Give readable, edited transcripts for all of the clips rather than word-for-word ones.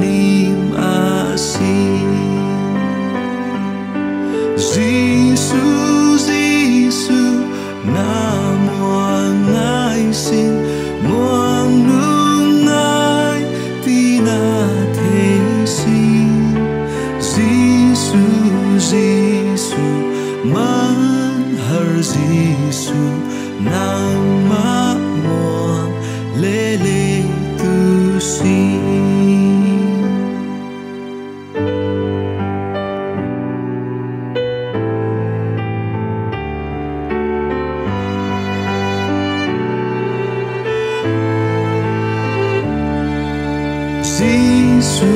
im asin. ZISU ZISU nam muang ngai sin muang nung ngai tina thế sin. ZISU ZISU man har ZISU nang ma muang le le tu sin. ZISU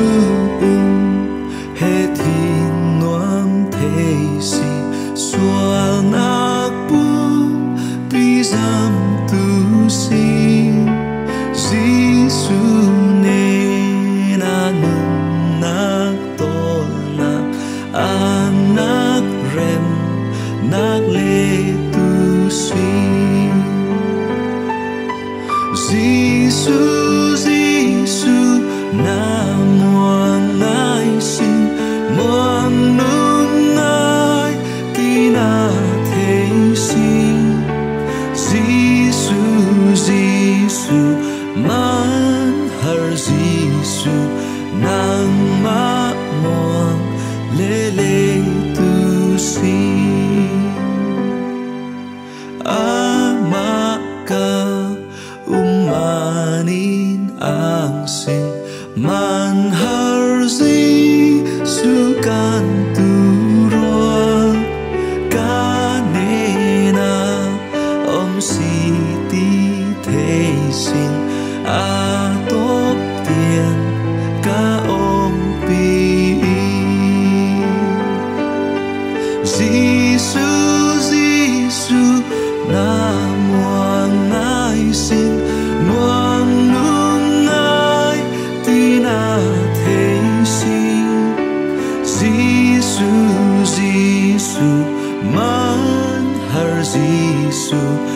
he thiên NUAM THEI si xoa nak bu pi zam tu sin. ZISU ne na nun nak tol nak anak rem nak le tu sin. ZISU ZISU nam muang ngai sin muang nung ngai tina thế sin. ZISU ZISU man har ZISU nang ma muang le le tu sin. Amaka umanin ang sin man har ZISU kan turuan kanena om si ti thế sin atop tiền ka om pi. ZISU ZISU nam muang ngai sin muang nung ngai tina thế sin. ZISU ZISU man har ZISU